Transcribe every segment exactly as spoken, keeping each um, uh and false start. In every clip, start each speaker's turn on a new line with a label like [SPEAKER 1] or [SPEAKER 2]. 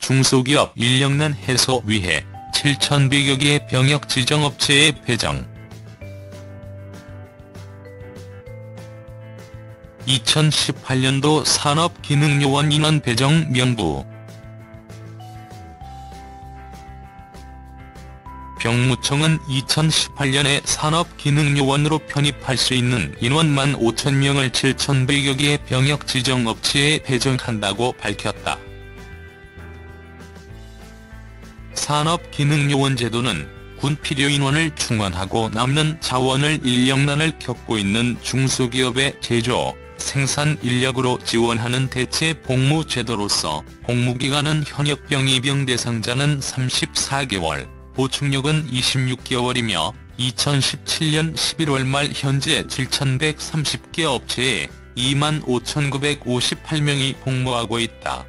[SPEAKER 1] 중소기업 인력난 해소 위해 칠천백여 개의 병역 지정업체에 배정. 이천십팔 년도 산업기능요원 인원 배정 명부. 병무청은 이천십팔 년에 산업기능요원으로 편입할 수 있는 인원 만 오천 명을 칠천백여 개의 병역 지정업체에 배정한다고 밝혔다. 산업기능요원 제도는 군 필요인원을 충원하고 남는 자원을 인력난을 겪고 있는 중소기업의 제조, 생산 인력으로 지원하는 대체 복무 제도로서 복무기간은 현역병 입영 대상자는 삼십사 개월, 보충력은 이십육 개월이며 이천십칠 년 십일월 말 현재 칠천백삼십 개 업체에 이만 오천구백오십팔 명이 복무하고 있다.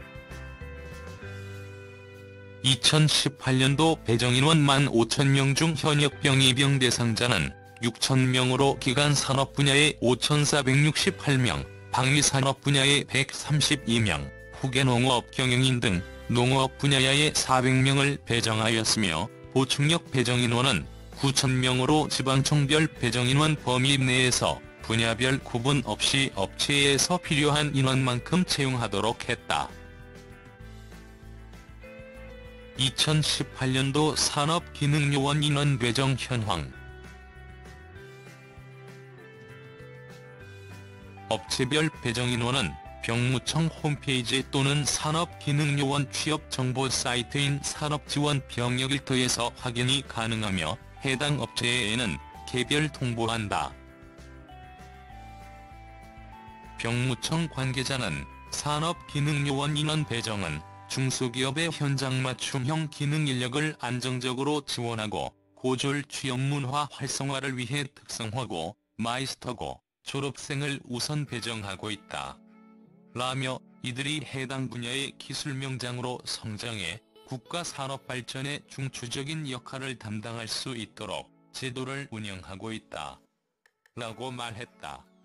[SPEAKER 1] 이천십팔 년도 배정인원 만 오천 명 중 현역병 입영 대상자는 육천 명으로 기간 산업 분야에 오천사백육십팔 명, 방위 산업 분야에 백삼십이 명, 후계 농업 경영인 등 농업 분야에 사백 명을 배정하였으며 보충력 배정인원은 구천 명으로 지방청별 배정인원 범위 내에서 분야별 구분 없이 업체에서 필요한 인원만큼 채용하도록 했다. 이천십팔 년도 산업기능요원 인원 배정 현황. 업체별 배정인원은 병무청 홈페이지 또는 산업기능요원 취업정보 사이트인 산업지원병역일터에서 확인이 가능하며 해당 업체에는 개별 통보한다. 병무청 관계자는 산업기능요원 인원 배정은 중소기업의 현장 맞춤형 기능 인력을 안정적으로 지원하고 고졸 취업 문화 활성화를 위해 특성화고 마이스터고 졸업생을 우선 배정하고 있다. 라며 이들이 해당 분야의 기술 명장으로 성장해 국가 산업 발전에 중추적인 역할을 담당할 수 있도록 제도를 운영하고 있다. 라고 말했다.